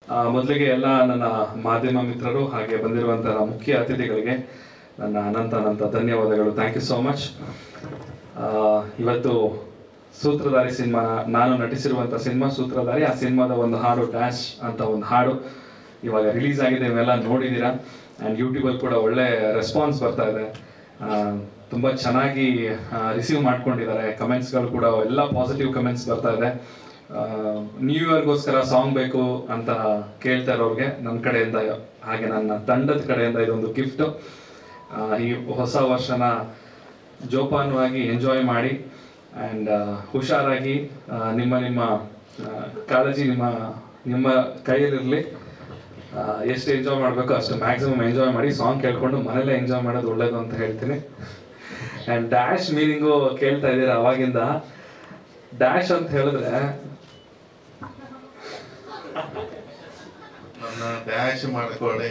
ಮೊದಲಿಗೆ ಎಲ್ಲ ನನ್ನ ಮಾಧ್ಯಮ ಮಿತ್ರರು ಹಾಗೆ ಬಂದಿರುವಂತಹ ಮುಖ್ಯ ಅತಿಥಿಗಳಿಗೆ ನನ್ನ ಅನಂತ ಧನ್ಯವಾದಗಳು. Thank you so much. ಇವತ್ತು ಸೂತ್ರಧಾರಿ ಸಿನಿಮಾ, ನಾನು ನಟಿಸಿರುವಂಥ ಸಿನಿಮಾ ಸೂತ್ರಧಾರಿ, ಆ ಸಿನಿಮಾದ ಒಂದು ಹಾಡು ಡ್ಯಾಶ್ ಅಂತ ಒಂದು ಹಾಡು ಇವಾಗ ರಿಲೀಸ್ ಆಗಿದೆ. ಇವೆಲ್ಲ ನೋಡಿದ್ದೀರಾ. ಆ್ಯಂಡ್ ಯೂಟ್ಯೂಬಲ್ಲಿ ಕೂಡ ಒಳ್ಳೆ ರೆಸ್ಪಾನ್ಸ್ ಬರ್ತಾ ಇದೆ. ತುಂಬ ಚೆನ್ನಾಗಿ ರಿಸೀವ್ ಮಾಡ್ಕೊಂಡಿದ್ದಾರೆ. ಕಮೆಂಟ್ಸ್ಗಳು ಕೂಡ ಎಲ್ಲ ಪಾಸಿಟಿವ್ ಕಮೆಂಟ್ಸ್ ಬರ್ತಾ ಇದೆ. ನ್ಯೂ ಇಯರ್ಗೋಸ್ಕರ ಸಾಂಗ್ ಬೇಕು ಅಂತ ಕೇಳ್ತಾ ಇರೋರಿಗೆ ನನ್ನ ಕಡೆಯಿಂದ ಹಾಗೆ ನನ್ನ ತಂಡದ ಕಡೆಯಿಂದ ಇದೊಂದು ಗಿಫ್ಟು. ಈ ಹೊಸ ವರ್ಷನ ಜೋಪಾನವಾಗಿ ಎಂಜಾಯ್ ಮಾಡಿ ಆ್ಯಂಡ್ ಹುಷಾರಾಗಿ ನಿಮ್ಮ ಕಾಳಜಿ ನಿಮ್ಮ ಕೈಯಲ್ಲಿರಲಿ. ಎಷ್ಟು ಎಂಜಾಯ್ ಮಾಡಬೇಕು ಅಷ್ಟು ಮ್ಯಾಕ್ಸಿಮಮ್ ಎಂಜಾಯ್ ಮಾಡಿ. ಸಾಂಗ್ ಕೇಳ್ಕೊಂಡು ಮನೇಲೆ ಎಂಜಾಯ್ ಮಾಡೋದು ಒಳ್ಳೇದು ಅಂತ ಹೇಳ್ತೀನಿ. ಆ್ಯಂಡ್ ಡ್ಯಾಶ್ ಮೀನಿಂಗು ಕೇಳ್ತಾ ಇದ್ದೀರಾ ಅವಾಗಿಂದ. ಡ್ಯಾಶ್ ಅಂತ ಹೇಳಿದ್ರೆ ಡ್ಯಾಶ್ ಮಾಡ್ಕೊಳ್ಳಿ.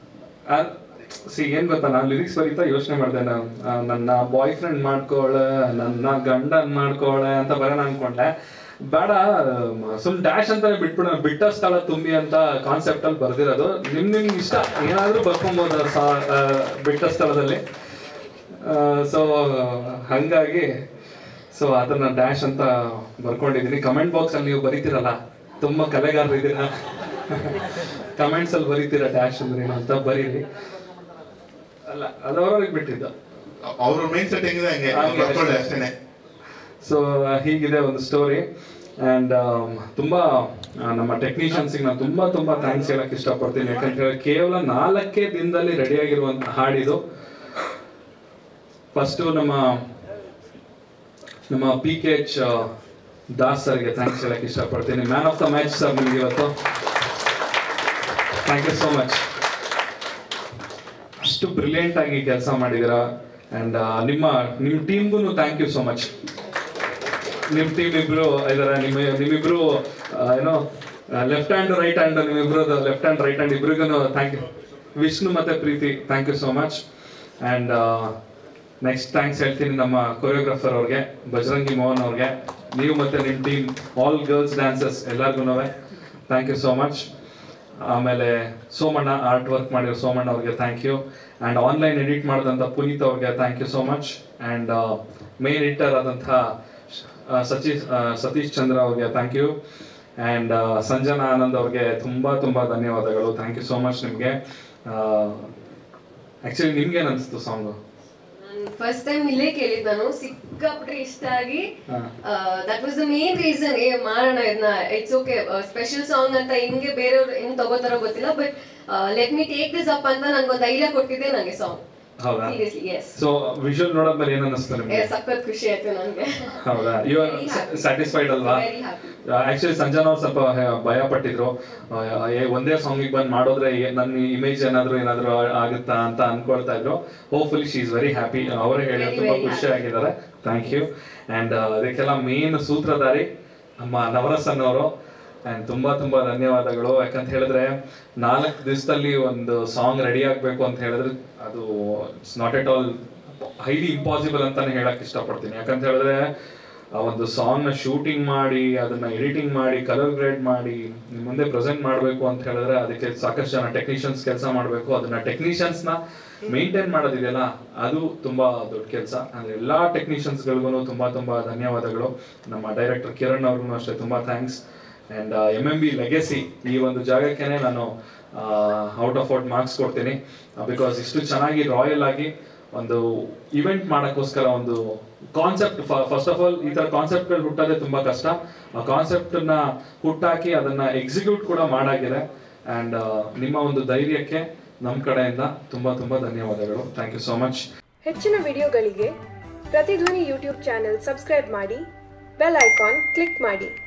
ಏನ್ ಗೊತ್ತಾ, ನಾನು ಲಿರಿಕ್ಸ್ ಬರೀತಾ ಯೋಚನೆ ಮಾಡಿದೆ. ನನ್ನ ಬಾಯ್ ಫ್ರೆಂಡ್ ಮಾಡ್ಕೊಳ್ಳೆ, ನನ್ನ ಗಂಡನ್ ಮಾಡ್ಕೊಳ್ಳೆ ಅಂತ ಬರೋಣ ಅನ್ಕೊಂಡೆ. ಬೇಡ, ಸುಮ್ ಡ್ಯಾಶ್ ಅಂತಾನೆ ಬಿಟ್ಬಿಡೋಣ. ಬಿಟ್ಟ ಸ್ಥಳ ತುಂಬಿ ಅಂತ ಕಾನ್ಸೆಪ್ಟ್ ಅಲ್ಲಿ ಬರ್ದಿರೋದು. ನಿಮ್ ಇಷ್ಟ ಏನಾದ್ರೂ ಬರ್ಕೊಬೋದು ಬಿಟ್ಟ ಸ್ಥಳದಲ್ಲಿ. ಸೊ ಹಂಗಾಗಿ ಅದನ್ನ ಡ್ಯಾಶ್ ಅಂತ ಬರ್ಕೊಂಡಿದ್ದೀನಿ. ಕಮೆಂಟ್ ಬಾಕ್ಸ್ ಅಲ್ಲಿ ನೀವು ಬರೀತಿರಲ್ಲ, ತುಂಬಾ ಕಲೆಗಾರರು ಇದ್ದೀರಾ. ಕಮೆಂಟ್ಸ್ ಅಲ್ಲಿ ಬರೀತೀರಾ ಡ್ಯಾಶ್ ಅಂದ್ರೆ ಏನು ಅಂತ ಬರೀರಿ. ಅಲ್ಲ, ಅದವ್ರಿಗೆ ಬಿಟ್ಟಿದ್ದು, ಅವ್ರ ಮೈಂಡ್ ಸೆಟ್ ಹೆಂಗಿದೆ ಅಷ್ಟೇನೆ. ಸೊ ಹೀಗಿದೆ ಒಂದು ಸ್ಟೋರಿ. ಆ್ಯಂಡ್ ತುಂಬಾ ನಮ್ಮ ಟೆಕ್ನಿಷಿಯನ್ಸಿಗೆ ನಾನು ತುಂಬಾ ಥ್ಯಾಂಕ್ಸ್ ಹೇಳಕ್ ಇಷ್ಟಪಡ್ತೀನಿ. ಯಾಕಂದ್ರೆ ಕೇವಲ 4 ದಿನದಲ್ಲಿ ರೆಡಿಯಾಗಿರುವಂತ ಹಾಡಿದು. ಫಸ್ಟು ನಮ್ಮ PKH ದಾಸ್ ಸರ್ಗೆ ಥ್ಯಾಂಕ್ಸ್ ಹೇಳಕ್ ಇಷ್ಟಪಡ್ತೀನಿ. Man of the match sir ನಿಮ್ಗೆ ಇವತ್ತು. Thank you so much. ಅಷ್ಟು ಬ್ರಿಲಿಯಂಟ್ ಆಗಿ ಕೆಲಸ ಮಾಡಿದ್ದೀರಾ. ಆ್ಯಂಡ್ ನಿಮ್ಮ ಟೀಮ್ಗೂ ಥ್ಯಾಂಕ್ ಯು ಸೋ ಮಚ್. ನಿಮ್ಮ ಟೀಮ್ ಇಬ್ರು ಇದಾರೆ. ನಿಮ್ಮಿಬ್ರು ಏನೋ ಲೆಫ್ಟ್ ಹ್ಯಾಂಡ್ ರೈಟ್ ಹ್ಯಾಂಡ್, ನಿಮ್ಮಿಬ್ರು ಲೆಫ್ಟ್ ಹ್ಯಾಂಡ್ ರೈಟ್ ಹ್ಯಾಂಡ್ ಇಬ್ರಿಗೂ ಥ್ಯಾಂಕ್ ಯು. ವಿಷ್ಣು ಮತ್ತೆ Preethi, thank you so much. And next thanks ಹೇಳ್ತೀನಿ ನಮ್ಮ ಕೊರಿಯೋಗ್ರಾಫರ್ ಅವ್ರಿಗೆ, ಬಜರಂಗಿ ಮೋಹನ್ ಅವ್ರಿಗೆ. ನೀವು ಮತ್ತೆ ನಿಮ್ಮ ಟೀಮ್, ಆಲ್ ಗರ್ಲ್ಸ್ ಡ್ಯಾನ್ಸರ್ಸ್ ಎಲ್ಲರಿಗೂ ಥ್ಯಾಂಕ್ ಯು ಸೋ ಮಚ್. ಆಮೇಲೆ ಸೋಮಣ್ಣ, ಆರ್ಟ್ ವರ್ಕ್ ಮಾಡಿರೋ ಸೋಮಣ್ಣ ಅವ್ರಿಗೆ thank you. And online edit ಮಾಡಿದಂಥ ಪುನೀತ್ ಅವ್ರಿಗೆ thank you so much. And main editor ಆದಂಥ ಸತೀಶ್ ಚಂದ್ರ ಅವ್ರಿಗೆ thank you. And Sanjana Anand ಅವ್ರಿಗೆ ತುಂಬ ಧನ್ಯವಾದಗಳು. ಥ್ಯಾಂಕ್ ಯು ಸೋ ಮಚ್ ನಿಮಗೆ. ಆ್ಯಕ್ಚುಲಿ ನಿಮ್ಗೇನು ಅನಿಸ್ತು ಸಾಂಗು? ಫಸ್ಟ್ ಟೈಮ್ ಇಲ್ಲೇ ಕೇಳಿದ್ ನಾನು, ಸಿಕ್ಕಾಪಟ್ಟೆ ಇಷ್ಟ ಆಗಿ. That was the main reason, ಮಾಡೋಣ ಇದನ್ನ. ಇಟ್ಸ್ ಓಕೆ, ಸ್ಪೆಷಲ್ ಸಾಂಗ್ ಅಂತ ಹಿಂಗೆ ಬೇರೆಯವ್ರು ಹೆಂಗ್ ತಗೋತಾರೋ ಗೊತ್ತಿಲ್ಲ, but let me take this up ಅಂತ ನನ್ಗೊಂದು ಧೈರ್ಯ ಕೊಟ್ಟಿದ್ದೆ ನನಗೆ ಸಾಂಗ್. ಹೌದಾ? Seriously, yes. ಸೊ ವಿಜುವಲ್ ನೋಡೋದ್ಮೇಲೆ ಏನು ಅನಿಸ್ತು ನಿಮಗೆ? ಸಖತ್ ಖುಷಿ ಆಯ್ತು ನನಗೆ. ಹೌದಾ? ಯು ಆರ್ ಸ್ಯಾಟಿಸ್ಫೈಡ್ ಅಲ್ವಾ? ಆಕ್ಚುಲಿ ಸಂಜನಾ ಅವ್ರು ಸ್ವಲ್ಪ ಭಯ ಪಟ್ಟಿದ್ರು. ಒಂದೇ ಸಾಂಗಿಗೆ ಬಂದು ಮಾಡೋದ್ರೆ ನನ್ನ ಇಮೇಜ್ ಏನಾದ್ರು ಆಗುತ್ತಾ ಅಂತ ಅನ್ಕೊಳ್ತಾ ಇದ್ರು. Hopefully she is very happy. ಅವರೇ ಹೇಳಿ ತುಂಬಾ ಖುಷಿ ಆಗಿದ್ದಾರೆ. Thank you. ಆ್ಯಂಡ್ ಅದಕ್ಕೆಲ್ಲ ಮೇನ್ ಸೂತ್ರಧಾರಿ ನಮ್ಮ ನವರಸನ್ ಅವರು. ಆ್ಯಂಡ್ ತುಂಬ ಧನ್ಯವಾದಗಳು. ಯಾಕಂತ ಹೇಳಿದ್ರೆ 4 ದಿವಸದಲ್ಲಿ ಒಂದು ಸಾಂಗ್ ರೆಡಿ ಆಗಬೇಕು ಅಂತ ಹೇಳಿದ್ರೆ ಅದು it's not at all highly impossible ಅಂತಾನೆ ಹೇಳಕ್ ಇಷ್ಟಪಡ್ತೀನಿ. ಯಾಕಂತ ಹೇಳಿದ್ರೆ ಆ ಒಂದು ಸಾಂಗ್ನ ಶೂಟಿಂಗ್ ಮಾಡಿ, ಅದನ್ನ ಎಡಿಟಿಂಗ್ ಮಾಡಿ, ಕಲರ್ ಗ್ರೇಡ್ ಮಾಡಿ ಮುಂದೆ ಪ್ರೆಸೆಂಟ್ ಮಾಡಬೇಕು ಅಂತ ಹೇಳಿದ್ರೆ ಅದಕ್ಕೆ ಸಾಕಷ್ಟು ಜನ ಟೆಕ್ನಿಷಿಯನ್ಸ್ ಕೆಲಸ ಮಾಡಬೇಕು. ಅದನ್ನ ಟೆಕ್ನಿಷಿಯನ್ಸ್ನ ಮೇಂಟೈನ್ ಮಾಡೋದಿದೆಯಲ್ಲ, ಅದು ತುಂಬಾ ದೊಡ್ಡ ಕೆಲಸ. ಅಂದ್ರೆ ಎಲ್ಲಾ ಟೆಕ್ನಿಷಿಯನ್ಸ್ಗಳಿಗೂ ತುಂಬಾ ಧನ್ಯವಾದಗಳು. ನಮ್ಮ ಡೈರೆಕ್ಟರ್ ಕಿರಣ್ ಅವ್ರಿಗೂ ಅಷ್ಟೇ ತುಂಬಾ ಥ್ಯಾಂಕ್ಸ್. ಆ್ಯಂಡ್ MMB ಲೆಗೆಸಿ ಈ ಒಂದು ಜಾಗಕ್ಕೇನೆ ನಾನು ಔಟ್ ಆಫ್ ಔಟ್ ಮಾರ್ಕ್ಸ್ ಕೊಡ್ತೀನಿ. ಬಿಕಾಸ್ ಇಷ್ಟು ಚೆನ್ನಾಗಿ ರಾಯಲ್ ಆಗಿ ಒಂದು ಇವೆಂಟ್ ಮಾಡೋಕ್ಕೋಸ್ಕರ ಒಂದು ಕಾನ್ಸೆಪ್ಟ್, ಫಸ್ಟ್ ಆಫ್ ಆಲ್ ಈ ಥರ ಕಾನ್ಸೆಪ್ಟ್ಗಳು ಹುಟ್ಟೋದೇ ತುಂಬ ಕಷ್ಟ. ಆ ಕಾನ್ಸೆಪ್ಟನ್ನ ಹುಟ್ಟಾಕಿ ಅದನ್ನ ಎಕ್ಸಿಕ್ಯೂಟ್ ಕೂಡ ಮಾಡಾಗಿದೆ. ಆ್ಯಂಡ್ ನಿಮ್ಮ ಒಂದು ಧೈರ್ಯಕ್ಕೆ ನಮ್ಮ ಕಡೆಯಿಂದ ತುಂಬ ಧನ್ಯವಾದಗಳು. Thank you so much. ಹೆಚ್ಚಿನ ವಿಡಿಯೋಗಳಿಗೆ ಪ್ರತಿಧ್ವನಿ ಯೂಟ್ಯೂಬ್ ಚಾನೆಲ್ ಸಬ್ಸ್ಕ್ರೈಬ್ ಮಾಡಿ, ಬೆಲ್ ಐಕಾನ್ ಕ್ಲಿಕ್ ಮಾಡಿ.